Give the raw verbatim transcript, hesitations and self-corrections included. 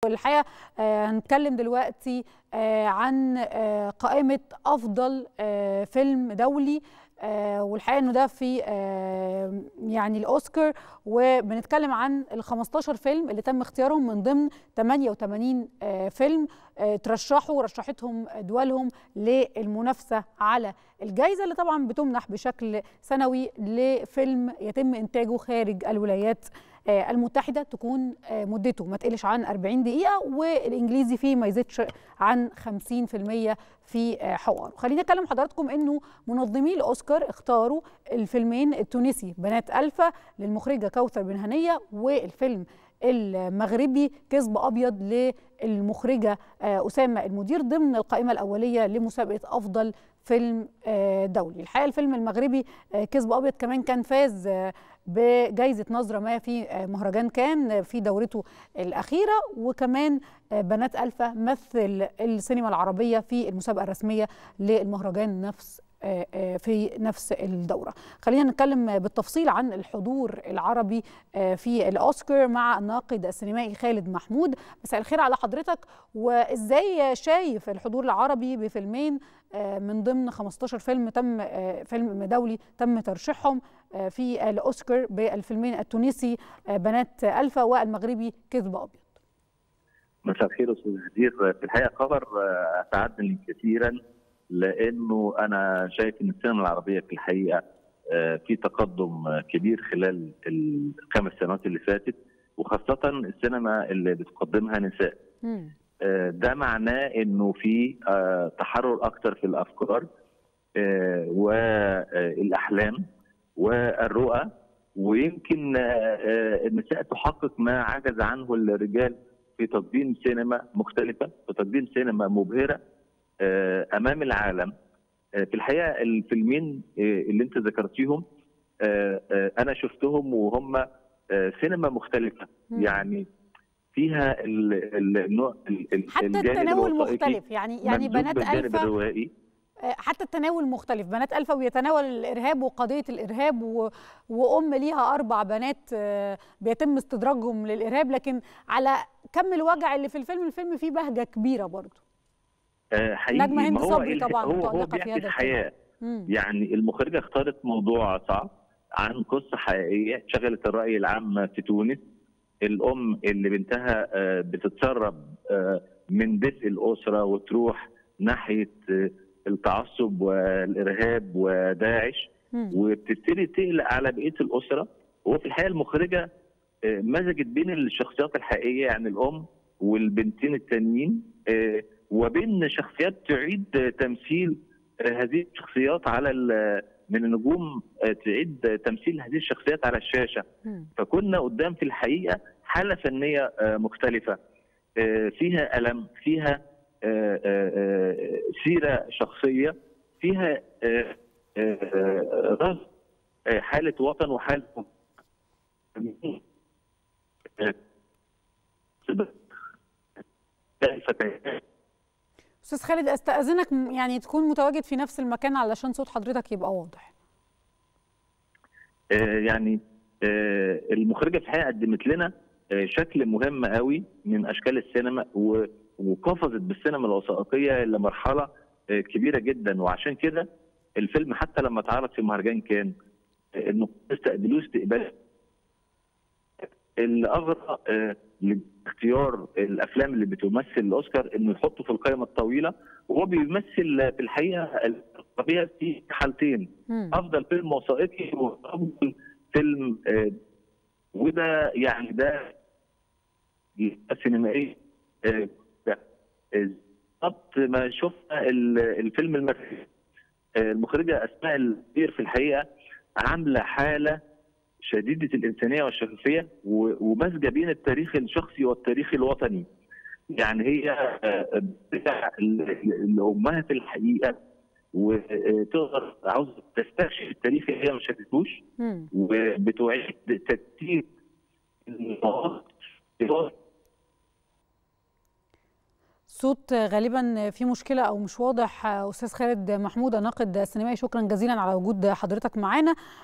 الحقيقه هنتكلم دلوقتي عن قائمه افضل فيلم دولي، والحقيقه انه ده في يعني الاوسكار، وبنتكلم عن ال خمستاشر فيلم اللي تم اختيارهم من ضمن ثمانية وثمانين فيلم ترشحوا ورشحتهم دولهم للمنافسه على الجائزه اللي طبعا بتمنح بشكل سنوي لفيلم يتم انتاجه خارج الولايات المتحدة، تكون مدته ما تقلش عن أربعين دقيقة، والإنجليزي فيه ما يزيدش عن خمسين في المية في حوار. خليني أكلم حضراتكم إنه منظمي الأوسكار اختاروا الفيلمين التونسي بنات ألفا للمخرجة كوثر بن هنية، والفيلم المغربي كذب أبيض للمخرجة أسامة المدير ضمن القائمة الأولية لمسابقة أفضل فيلم دولي. الحقيقة الفيلم المغربي كذب أبيض كمان كان فاز بجائزة نظرة ما في مهرجان كان في دورته الأخيرة، وكمان بنات ألفا مثل السينما العربية في المسابقة الرسمية للمهرجان نفس في نفس الدورة. خلينا نتكلم بالتفصيل عن الحضور العربي في الأوسكار مع الناقد السينمائي خالد محمود. مساء الخير على حضرتك، وإزاي شايف الحضور العربي بفيلمين من ضمن خمستاشر فيلم تم فيلم دولي تم ترشيحهم في الأوسكار بالفيلمين التونسي بنات ألفا والمغربي كذب أبيض؟ مساء الخير استاذ هدير. في الحقيقه خبر اسعدني كثيرا، لانه انا شايف ان السينما العربيه في الحقيقه في تقدم كبير خلال الخمس سنوات اللي فاتت، وخاصه السينما اللي بتقدمها نساء. م. ده معناه انه في تحرر اكتر في الافكار والاحلام والرؤى، ويمكن النساء تحقق ما عجز عنه الرجال في تقديم سينما مختلفه، في تقديم سينما مبهره امام العالم. في الحقيقه الفيلمين اللي انت ذكرتيهم انا شفتهم وهم سينما مختلفه، م. يعني فيها النوع حتى التناول مختلف، يعني يعني بنات ألفا حتى التناول مختلف. بنات ألفا بيتناول الإرهاب وقضية الإرهاب و... وأم ليها أربع بنات بيتم استدراجهم للإرهاب، لكن على كم الوجع اللي في الفيلم، الفيلم فيه بهجة كبيرة برضه. حقيقي نجمة هند صبري طبعا هو هو في هذا الحياة. يعني المخرجة اختارت موضوع صعب عن قصة حقيقية شغلت الرأي العام في تونس. الأم اللي بنتها بتتسرب من دفء الأسرة وتروح ناحية التعصب والإرهاب وداعش، وبتبتدي تقلق على بقية الأسرة. وفي الحقيقة المخرجة مزجت بين الشخصيات الحقيقية، يعني الأم والبنتين التانيين، وبين شخصيات تعيد تمثيل هذه الشخصيات على من النجوم، تعيد تمثيل هذه الشخصيات على الشاشة. فكنا قدام في الحقيقة حالة فنية مختلفة، فيها ألم، فيها سيرة شخصية، فيها رصد حالة وطن وحالة أستاذ خالد، أستأذنك يعني تكون متواجد في نفس المكان علشان صوت حضرتك يبقى واضح. يعني المخرجة في الحقيقة قدمت لنا شكل مهم قوي من أشكال السينما، وقفزت بالسينما الوثائقية لمرحلة كبيرة جدا. وعشان كده الفيلم حتى لما اتعرض في مهرجان كان انه استقبلوه استقبال اللي اغرى لاختيار الافلام اللي بتمثل الاوسكار انه يحطه في القائمه الطويله، وهو بيمثل في الحقيقه الطبيعه في حالتين، م. افضل فيلم وثائقي وافضل فيلم، وده يعني ده السينمائي بالضبط ما شفنا الفيلم المغربي. المخرجه اسماء المدير في الحقيقه عامله حاله شديده الانسانيه والشفافيه، ومزجه بين التاريخ الشخصي والتاريخ الوطني. يعني هي بترجع لامها في الحقيقه، وتقدر عاوزه تستكشف التاريخ اللي هي ما شافتوش، وبتعيد ترتيب المواقف. صوت غالبا في مشكله او مش واضح. استاذ خالد محمود الناقد السينمائي، شكرا جزيلا على وجود حضرتك معانا.